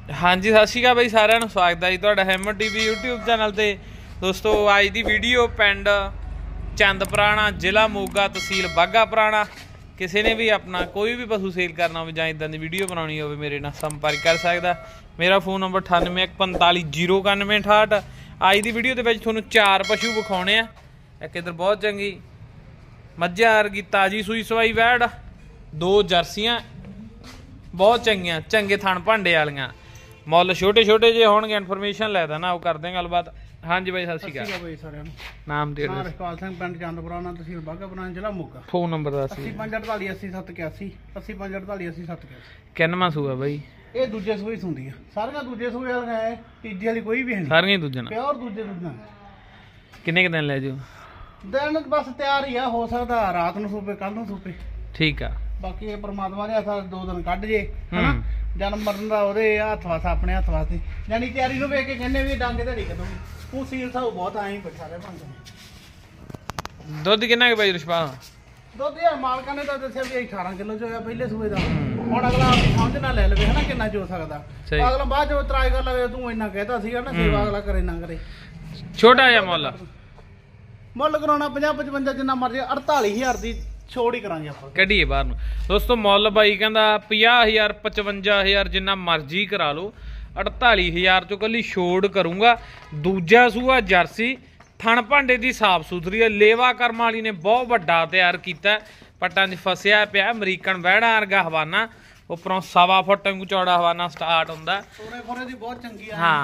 हाँ जी सत श्री अकाल बई सारिਆਂ ਨੂੰ स्वागत है जी तुहाडा हैमर टीवी यूट्यूब चैनल ते दोस्तों अज की वीडियो पिंड चंद पुराना जिला मोगा तहसील बाघा पुराना किसी ने भी अपना कोई भी पशु सेल करना हो जां इदां दी वीडियो बनानी हो मेरे नाल संपर्क कर सकदा। मेरा फोन नंबर 9815409168। अज की वीडियो दे विच तुहानूं 4 पशु विखाउणे आ। एक इधर बहुत चंगी मੱਝਾਂ वर्गी ताजी सूई सवाई वैड़, 2 जर्सियां बहुत चंगियां चंगे थण भांडे वालियां, मुੱਲ छोटे छोटे जे होणगे। इन्फॉर्मेशन लै देना वो करदे गलबात। हाँ जी भाई सत श्री अकाल। नाम ते रखपाल सिंह पिंड चंदपुराना तहसील बाघा पुराना जिला मोगा। फोन नंबर दस 8548808781 8548808781। किन्नवां सूआ भाई? ये दूजे सूए सुंदी है, सारियां दूजे सूए वालियां है, तीजे वाली कोई भी है नहीं, सारियां दूजे ना प्योर दूजे दूजे। किन्ने क दिन ले जाओ? दिन बस तैयार ही है, हो सकता रात नूं सूपे कल नूं सूपे, ठीक है। बाकी ये परमात्मा ने हथ 2 दिन कढ जे है ना, जन्म मरण का ਉਹਦੇ ਹੱਥ ਵਾਸ ਆਪਣੇ ਹੱਥ ਵਾਸਤੇ ਯਾਨੀ ਤਿਆਰੀ ਨੂੰ ਵੇਖ ਕੇ ਕਹਿੰਦੇ ਵੀ ਡਾਂਗੇ ਤੇ ਨਹੀਂ ਕਦੋਂ ਉਹ ਸੀਲ ਸਾਉ ਬਹੁਤ ਆਏ ਬੈਠਾ ਰਹੇ ਭਾਂਦੇ। ਦੁੱਧ ਕਿੰਨਾ ਕਿ ਭਾਈ ਰਿਸ਼ਪਾ? ਦੁੱਧ ਯਾਰ ਮਾਲਕਾਂ ਨੇ ਤਾਂ ਦੱਸਿਆ ਵੀ 18 ਕਿਲੋ ਚ ਹੋਇਆ ਪਹਿਲੇ ਸੂਏ ਦਾ। ਹੁਣ ਅਗਲਾ ਸਮਝ ਨਾ ਲੈ ਲਵੇ ਹਨਾ ਕਿੰਨਾ ਚੋ ਸਕਦਾ, ਅਗਲਾ ਬਾਅਦ ਜੋ ਇਤਰਾਜ਼ ਕਰ ਲਵੇ ਤੂੰ ਇੰਨਾ ਕਹਿਤਾ ਸੀਗਾ ਨਾ, ਸੇਵਾ ਅਗਲਾ ਕਰੇ ਨਾ ਕਰੇ। ਛੋਟਾ ਜਿਹਾ ਮੁੱਲ ਕਰਾਉਣਾ 50-55 ਜਿੰਨਾ ਮਰਜ਼ੀ, 48000 ਦੀ ਛੋੜ ਹੀ ਕਰਾਂਗੇ ਆਪਾਂ, ਕੱਢੀਏ ਬਾਹਰ ਨੂੰ। ਦੋਸਤੋ ਮੁੱਲ ਬਾਈ ਕਹਿੰਦਾ 50000 55000 ਜਿੰਨਾ ਮਰਜ਼ੀ ਕਰਾ ਲਓ, 48000 ਚੋਂ ਕੱਲੀ ਛੋੜ ਕਰੂੰਗਾ। ਦੂਜਾ ਸੂਆ ਜਰਸੀ, ਥਣ ਭਾਂਡੇ ਦੀ ਸਾਫ ਸੁਥਰੀ ਹੈ, ਲੇਵਾ ਕਰਮ ਵਾਲੀ ਨੇ ਬਹੁਤ ਵੱਡਾ ਤਿਆਰ ਕੀਤਾ, ਪੱਟਾਂ 'ਚ ਫਸਿਆ ਪਿਆ, ਅਮਰੀਕਨ ਵਹਿੜਾ ਵਰਗਾ ਹਵਾਨਾ, ਉੱਪਰੋਂ 1.25 ਫੁੱਟ ਵਾਂਗੂ ਚੌੜਾ ਹਵਾਨਾ ਸਟਾਰਟ ਹੁੰਦਾ। ਹਾਂ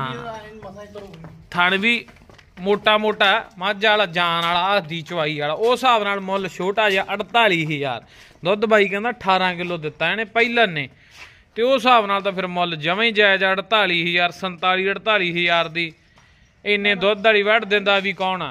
ਥਣ ਵੀ मोटा मोटा मझ वाला जान वाला हद्दी चवाई वाला, उस हिसाब नाल मुੱਲ छोटा जिहा 48000। दुध बाई कहंदा 18 किलो दिता इहने पहिलन ने, ते उस हिसाब नाल तां फिर मुੱਲ जमां ही जायज़ 48000 47 48000 दी इन्ने दुध वाली वड़ दिंदा भी कौन आ?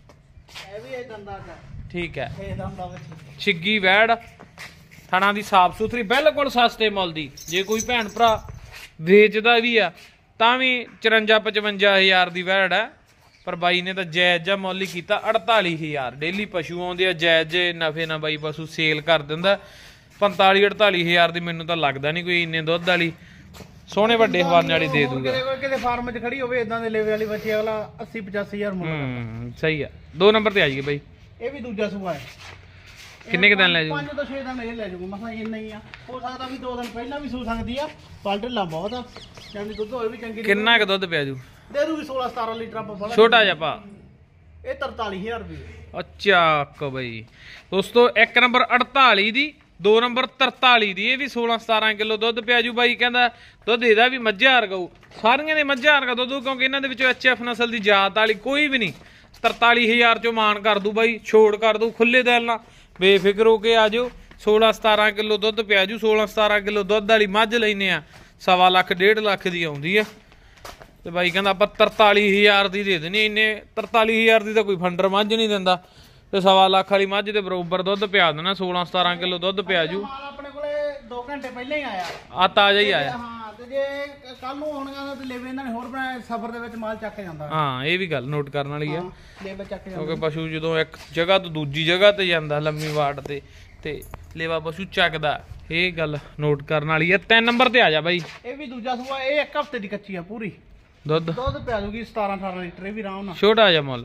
ठीक है, छिग्गी वैड़, थणा दी साफ सुथरी, बिल्कुल सस्ते मुੱਲ दी। जे कोई भैन भरा वेचदा भी आ तां भी 54 55 दी वैड़ है, पर बाई ने तो जायज़ जा मुੱਲ ही कीता 48000। डेली पशु आउंदे आ, जायज़ जे नफे ना बाई पशु सेल कर दिंदा। 45 48000 दी मैनूं तां लगदा नहीं कोई इन्ने दुध वाली सोहणे वड्डे हवाने वाली दे दूगा। किते फार्म च खड़ी होवे इदां दे लेवे वाली बच्चे अगला 80 85000 मुੱਲ। सही है। 2 नंबर ते आ जाइए बाई। ये भी दूजा सूआ है। किन्ने क दिन ले जाओ? 5 ਤੋਂ 6 दिन ਇਹ ਲੈ ਜਾਊਗਾ ਮਸਾਂ, ਇੰਨਾ ਹੀ ਆ। ਹੋ ਸਕਦਾ ਵੀ 2 ਦਿਨ ਪਹਿਲਾਂ ਵੀ ਸੂ ਸਕਦੀ ਆ, ਪਲਟਲਾ ਬਹੁਤ ਆ, ਜਾਂਦੀ ਦੁੱਧ ਹੋਏ ਵੀ ਚੰਗੀ। ਕਿੰਨਾ ਕ ਦੁੱਧ ਪਿਆ ਜੂ? ਦੇ ਦੂਗੀ 16 17 ਲੀਟਰ ਆਪਾਂ ਬੜਾ ਛੋਟਾ ਜਿਹਾ ਪਾ। ਇਹ 43000 ਰੁਪਏ। ਅੱਛਾ ਕ ਬਈ ਦੋਸਤੋ 1 ਨੰਬਰ 48 ਦੀ, 2 ਨੰਬਰ 43 ਦੀ, ਇਹ ਵੀ 16 17 ਕਿਲੋ ਦੁੱਧ ਪਿਆ ਜੂ। ਬਾਈ ਕਹਿੰਦਾ ਦੁੱਧ ਇਹਦਾ ਵੀ ਮੱਝਾਂ ਵਰਗਾ ਹੋਊ, ਸਾਰੀਆਂ ਦੇ ਮੱਝਾਂ ਵਰਗਾ ਦੁੱਧ, ਕਿਉਂਕਿ ਇਹਨਾਂ ਦੇ ਵਿੱਚੋਂ HF ਨਸਲ ਦੀ ਜਾਤ ਵਾਲੀ ਕੋਈ ਵੀ ਨਹੀਂ। 43000 ਚੋਂ ਮਾਨ ਕਰ ਦੂ ਬਾਈ, ਛੋੜ ਕਰ ਦੂ ਖੁੱਲੇ ਦਿਲ ਨਾਲ, ਬੇਫਿਕਰ ਹੋ ਕੇ ਆ ਜਾਓ। 16 17 ਕਿਲੋ ਦੁੱਧ ਪਿਆ ਜੂ। 16 17 ਕਿਲੋ ਦੁੱਧ ਵਾਲੀ ਮੱਝ ਲੈਨੇ ਆ 1.25 ਲੱਖ 1.5 ਲੱਖ ਦੀ ਆਉਂਦੀ ਆ, ਤੇ ਬਾਈ ਕਹਿੰਦਾ ਆਪਾਂ 43000 ਦੀ ਦੇ ਦੇਣੀ। ਇੰਨੇ 43000 ਦੀ ਤਾਂ ਕੋਈ ਫੰਡਰ ਮੱਝ ਨਹੀਂ ਦਿੰਦਾ, ਤੇ 1.25 ਲੱਖ ਵਾਲੀ ਮੱਝ ਦੇ ਬਰੋਬਰ ਦੁੱਧ ਪਿਆ ਦੇਣਾ। 16 17 ਕਿਲੋ ਦੁੱਧ ਪਿਆ ਜੂ। ਆਪਣੇ ਕੋਲੇ 2 ਘੰਟੇ ਪਹਿਲਾਂ ਹੀ ਆਇਆ ਆ, ਤਾਜ਼ਾ ਹੀ ਆਇਆ। ਹਾਂ, ਤੇ ਜੇ ਕੱਲ ਨੂੰ ਆਉਣਗਾ ਤੇ ਲੇਵੇ ਇਹਨਾਂ ਨੇ ਹੋਰ ਬਣਾਇਆ, ਸਫ਼ਰ ਦੇ ਵਿੱਚ ਮਾਲ ਚੱਕ ਜਾਂਦਾ। ਹਾਂ ਇਹ ਵੀ ਗੱਲ ਨੋਟ ਕਰਨ ਵਾਲੀ ਆ, ਲੇਵੇ ਚੱਕ ਜਾਂਦਾ, ਕਿਉਂਕਿ ਪਸ਼ੂ ਜਦੋਂ ਇੱਕ ਜਗ੍ਹਾ ਤੋਂ ਦੂਜੀ ਜਗ੍ਹਾ ਤੇ ਜਾਂਦਾ ਲੰਮੀ ਵਾਟ ਤੇ ਲੇਵਾ ਪਸ਼ੂ ਚੱਕਦਾ, ਇਹ ਗੱਲ ਨੋਟ ਕਰਨ ਵਾਲੀ ਆ। 3 ਨੰਬਰ ਤੇ ਆ ਜਾ ਬਾਈ। ਇਹ ਵੀ ਦੂਜਾ ਸੂਆ, ਇਹ 1 ਹਫ਼ਤੇ ਦੀ ਕੱਚੀ ਆ ਪੂਰੀ। ਦੁੱਧ ਪਿਆ ਜੂਗੀ 17 18 ਲੀਟਰ। ਇਹ ਵੀ ਆਰਾਮ ਨਾਲ ਛੋਟਾ ਜਿਹਾ ਮੁੱਲ,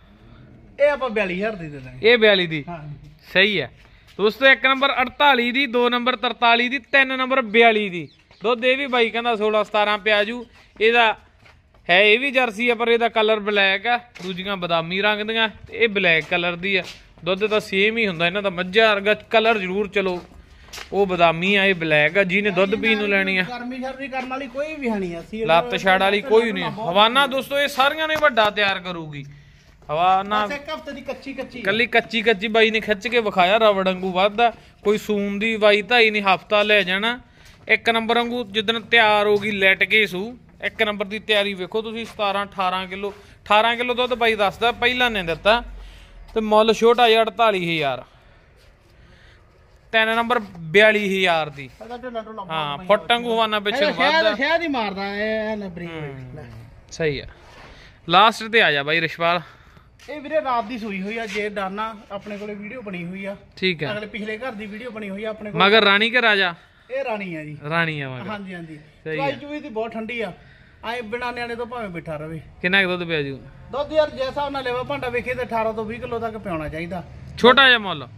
ਇਹ ਆਪਾਂ 42000 ਦੀ ਦੇ ਦਾਂਗੇ। ਇਹ 42 ਦੀ ਸਹੀ ਹੈ ਦੋਸਤੋ। 1 ਨੰਬਰ 48 ਦੀ, 2 ਨੰਬਰ 43 ਦੀ, 3 ਨੰਬਰ 42 ਦੀ ਦੁੱਧ। ਇਹ ਵੀ ਬਾਈ ਕਹਿੰਦਾ 16 17 ਪਿਆ ਜੂ। ਇਹਦਾ ਹੈ ਇਹ ਵੀ ਜਰਸੀ ਆ, ਪਰ ਇਹਦਾ ਕਲਰ ਬਲੈਕ ਆ, ਦੂਜੀਆਂ ਬਦਾਮੀ ਰੰਗ ਦੀਆਂ, ਇਹ ਬਲੈਕ ਕਲਰ ਦੀ ਆ। ਦੁੱਧ ਤਾਂ ਸੇਮ ਹੀ ਹੁੰਦਾ ਇਹਨਾਂ ਦਾ, ਮੱਝਾਂ ਵਰਗਾ ਕਲਰ ਜ਼ਰੂਰ, ਚਲੋ ਉਹ ਬਦਾਮੀ ਆ, ਇਹ ਬਲੈਕ ਆ। ਜਿਹਨੇ ਦੁੱਧ ਪੀਣ ਨੂੰ ਲੈਣੀ ਆ, ਗਰਮੀ ਸਰਦੀ ਕਰਨ ਵਾਲੀ ਕੋਈ ਵੀ ਹੈ ਨਹੀਂ, ਲੱਤ ਛਾੜ ਵਾਲੀ ਕੋਈ ਨਹੀਂ। ਹਵਾਨਾ ਦੋਸਤੋ ਇਹ ਸਾਰੀਆਂ ਨੇ ਵੱਡਾ ਤਿਆਰ ਕਰੂਗੀ। ਹਵਾਨਾ 1 ਹਫ਼ਤੇ ਦੀ ਕੱਚੀ ਕੱਲੀ ਕੱਚੀ ਬਾਈ ਨੇ ਖਿੱਚ ਕੇ ਵਿਖਾਇਆ, ਰਵੜ ਵਾਂਗੂ ਵੱਧਦਾ, ਕੋਈ ਸੂਨ ਦੀ ਬਾਈ ਧਾਈ ਨਹੀਂ, ਹਫ਼ਤਾ ਲੈ ਜਾਣਾ। 1 ਨੰਬਰ ਵਾਂਗੂ ਜਿੱਦਣ ਤਿਆਰ ਹੋ ਗਈ ਲੈਟ ਕੇ ਸੂ। 1 ਨੰਬਰ ਦੀ ਤਿਆਰੀ ਵੇਖੋ ਤੁਸੀਂ, 17 18 ਕਿਲੋ ਦੁੱਧ ਬਾਈ ਦੱਸਦਾ ਪਹਿਲਾਂ ਨੇ ਦਿੱਤਾ, ਤੇ ਮੁੱਲ ਛੋਟਾ ਜਿਹਾ 48000। 3 ਨੰਬਰ 42000 ਦੀ। ਹਾਂ ਫੁੱਟ ਵਾਂਗੂ ਹਵਾਨਾ ਪਿੱਛੇ ਵੱਧਦਾ, ਸ਼ਾਇਦ ਹੀ ਮਾਰਦਾ ਇਹ ਨਬਰੀ। ਸਹੀ ਆ। ਲਾਸਟ ਤੇ ਆ ਜਾ ਬਾਈ ਰਿਸ਼ਪਾਲ। ਇਹ ਵੀਰੇ ਰਾਤ ਦੀ ਸੂਈ ਹੋਈ ਆ, ਜੇ ਡਾਨਾ ਆਪਣੇ ਕੋਲੇ ਵੀਡੀਓ ਬਣੀ ਹੋਈ ਆ। ਠੀਕ ਹੈ, ਅਗਲੇ ਪਿਛਲੇ ਘਰ ਦੀ ਵੀਡੀਓ ਬਣੀ ਹੋਈ ਆ ਆਪਣੇ ਕੋਲ। ਮਗਰ ਰਾਣੀ ਕੇ ਰਾਜਾ ਇਹ ਰਾਣੀ ਆ ਜੀ, ਰਾਣੀ ਆ ਮਗਰ। ਹਾਂਜੀ ਹਾਂਜੀ ਸਹੀ ਚਵਾਈ ਆ। ਚੂਈ ਦੀ ਬਹੁਤ ਠੰਡੀ ਆ, ਐ ਬਿਨਾਂ ਨਿਆਣੇ ਤੋਂ ਭਾਵੇਂ ਬਿਠਾ ਰਵੇ। ਕਿੰਨਾ ਕੁ ਦੁੱਧ ਪਿਆ ਜੂ? ਦੁੱਧ ਯਾਰ ਜੇ ਹਿਸਾਬ ਨਾਲ ਲੈਵਾ ਭਾਂਡਾ ਵੇਖੇ ਤੇ 18 ਤੋਂ 20 ਕਿਲੋ ਤੱਕ ਪਿਆਉਣਾ ਚਾਹੀਦਾ। ਛੋਟਾ ਜਿਹਾ ਮੁੱਲ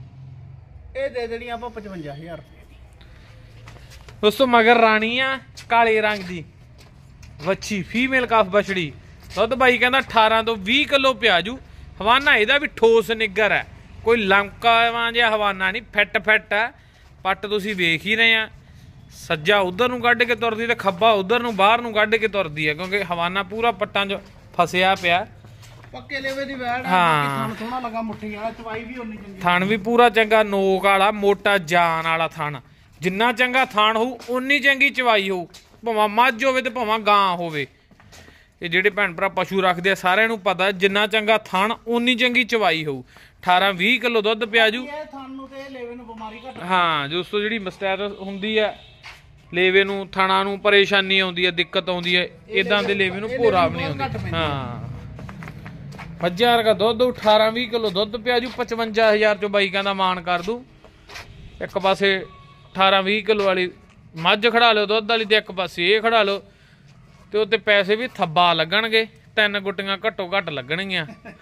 ਇਹ ਦੇ ਦੇਣੀ ਆਪਾਂ 55000 ਰੁਪਏ ਦੀ। ਦੋਸਤੋ ਮਗਰ ਰਾਣੀ ਆ ਕਾਲੇ ਰੰਗ ਦੀ ਵੱਛੀ, ਫੀਮੇਲ ਕਾਫ ਬਛੜੀ। ਦੁੱਧ ਬਾਈ ਕਹਿੰਦਾ 18 ਤੋਂ 20 ਕਿਲੋ ਪਿਆ ਜੂ। ਹਵਾਨਾ ਇਹਦਾ ਵੀ ਠੋਸ ਨਿੱਗਰ ਹੈ, ਕੋਈ ਲੰਕਾਵਾਂ ਜਿਹਾ ਹਵਾਨਾ ਨਹੀਂ, ਫਿੱਟ ਫਿੱਟ ਹੈ। ਪੱਟ ਤੁਸੀਂ ਵੇਖ ਹੀ ਰਹੇ ਆ, ਸੱਜਾ ਉਧਰ ਨੂੰ ਕੱਢ ਕੇ ਤੁਰਦੀ ਤੇ ਖੱਬਾ ਉਧਰ ਨੂੰ ਬਾਹਰ ਨੂੰ ਕੱਢ ਕੇ ਤੁਰਦੀ ਹੈ, ਕਿਉਂਕਿ ਹਵਾਨਾ ਪੂਰਾ ਪੱਟਾਂ 'ਚ ਫਸਿਆ ਪਿਆ। ਪੱਕੇ ਲੇਵੇ ਦੀ ਵੈੜ ਆ, ਹਾਂ। ਥਣ ਸੋਹਣਾ ਲੱਗਾ ਮੁੱਠੀ ਵਾਲਾ, ਚਵਾਈ ਵੀ ਉਨੀ ਚੰਗੀ। ਥਣ ਵੀ ਪੂਰਾ ਚੰਗਾ ਨੋਕ ਵਾਲਾ, ਮੋਟਾ ਜਾਨ ਵਾਲਾ ਥਣ। ਜਿੰਨਾ ਚੰਗਾ ਥਣ ਹੋਊ ਉਨੀ ਚੰਗੀ ਚਵਾਈ ਹੋਊ, ਭਾਵੇਂ ਮੱਝ ਹੋਵੇ ਤੇ ਭਾਵੇਂ ਗਾਂ ਹੋਵੇ। ਇਹ ਜਿਹੜੇ ਭੈਣ ਭਰਾ ਪਸ਼ੂ ਰੱਖਦੇ ਆ ਸਾਰਿਆਂ ਨੂੰ ਪਤਾ, ਜਿੰਨਾ ਚੰਗਾ ਥਣ ਉਨੀ ਚੰਗੀ ਚਵਾਈ ਹੋਊ। 18-20 ਕਿਲੋ ਦੁੱਧ ਪਿਆ ਜੂ। ਇਹ ਥਣ ਨੂੰ ਤੇ ਲੇਵੇ ਨੂੰ ਬਿਮਾਰੀ ਘੱਟ। ਹਾਂ, ਦੋਸਤੋ ਜਿਹੜੀ ਮਸਟੈਰਸ ਹੁੰਦੀ ਹੈ ਲੇਵੇ ਨੂੰ, ਥਣਾ ਨੂੰ ਪਰੇਸ਼ਾਨੀ ਆਉਂਦੀ ਹੈ, ਦਿੱਕਤ ਆਉਂਦੀ ਹੈ, ਇਦਾਂ ਦੇ ਲੇਵੇ ਨੂੰ ਭੋਰਾ ਵੀ ਨਹੀਂ ਆਉਂਦੀ। ਹਾਂ, ਮੱਝਾਂ ਵਰਗਾ ਦੁੱਧ 18-20 ਕਿਲੋ ਦੁੱਧ ਪਿਆ ਜੂ। 55,000 ਚੋਂ ਬਾਈ ਕਹਿੰਦਾ ਮਾਨ ਕਰ ਦੂ। ਇੱਕ ਪਾਸੇ 18-20 ਕਿਲੋ ਵਾਲੀ ਮੱਝ ਖੜਾ ਲਿਓ ਦੁੱਧ ਵਾਲੀ, ਤੇ ਇੱਕ ਪਾਸੇ ਇਹ ਖੜਾ ਲਓ, ਤੇ ਉੱਤੇ ਪੈਸੇ ਵੀ ਥੱਬਾ ਲੱਗਣਗੇ। 3 ਗੁੱਟੀਆਂ ਘੱਟੋ ਘੱਟ ਲੱਗਣਗੀਆਂ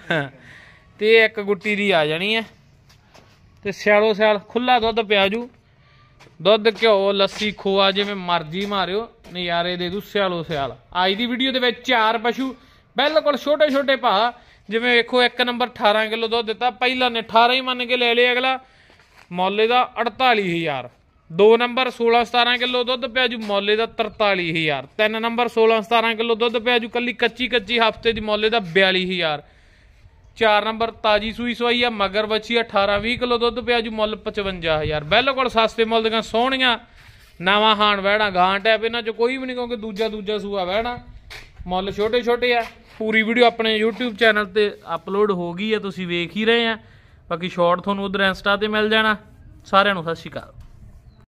ਤੇ ਇੱਕ ਗੁੱਟੀ ਦੀ ਆ ਜਾਣੀ ਹੈ। ਤੇ ਸਿਆਲੋ ਸਿਆਲ ਖੁੱਲਾ ਦੁੱਧ ਪਿਆ ਜੂ। ਦੁੱਧ ਘਿਓ ਲੱਸੀ ਖੋਆ ਜਿਵੇਂ ਮਰਜ਼ੀ ਮਾਰਿਓ, ਨਜ਼ਾਰੇ ਦੇ ਦੂ ਸਿਆਲੋ ਸਿਆਲ। ਅੱਜ ਦੀ ਵੀਡੀਓ ਦੇ ਵਿੱਚ 4 ਪਸ਼ੂ ਬਿਲਕੁਲ ਛੋਟੇ ਛੋਟੇ ਭਾ, ਜਿਵੇਂ ਵੇਖੋ 1 ਨੰਬਰ 18 ਕਿਲੋ ਦੁੱਧ ਦਿੱਤਾ, ਪਹਿਲਾਂ ਨੇ 18 ਹੀ ਮੰਨ ਕੇ ਲੈ ਲਿਆ, ਅਗਲਾ ਮੁੱਲ ਦਾ 48,000। 2 ਨੰਬਰ 16-17 ਕਿਲੋ ਦੁੱਧ ਪਿਆ ਜੂ, ਮੁੱਲ ਦਾ 43,000। 3 ਨੰਬਰ 16-17 ਕਿਲੋ ਦੁੱਧ ਪਿਆ ਜੂ, ਕੱਲੀ ਕੱਚੀ ਹਫਤੇ ਦੀ, ਮੁੱਲ ਦਾ 42,000। 4 ਨੰਬਰ ਤਾਜੀ ਸੂਈ ਸਵਾਈ ਆ, ਮਗਰ ਵੱਛੀ 18-20 ਕਿਲੋ ਦੁੱਧ ਪਿਆ ਜੂ, ਮੁੱਲ 55,000। ਬਿਲਕੁਲ ਸਸਤੇ ਮੁੱਲ ਦੀਆਂ ਸੋਹਣੀਆਂ ਨਵਾਂ ਹਾਣ ਵਹਿਣਾ, ਗਾਂ ਟੈਪ ਇਹਨਾਂ 'ਚ ਕੋਈ ਵੀ ਨਹੀਂ, ਕਿਉਂਕਿ ਦੂਜਾ ਸੂਆ ਵਹਿਣਾ। ਮੁੱਲ ਛੋਟੇ ਛੋਟੇ ਆ। ਪੂਰੀ ਵੀਡੀਓ ਆਪਣੇ YouTube ਚੈਨਲ ਤੇ ਅਪਲੋਡ ਹੋ ਗਈ ਹੈ, ਤੁਸੀਂ ਵੇਖ ਹੀ ਰਹੇ ਆ। ਬਾਕੀ ਸ਼ਾਰਟ ਤੁਹਾਨੂੰ ਉਧਰ ਇੰਸਟਾ ਤੇ ਮਿਲ ਜਾਣਾ। ਸਾਰਿਆਂ ਨੂੰ ਸਤਿ ਸ਼੍ਰੀ ਅਕਾਲ।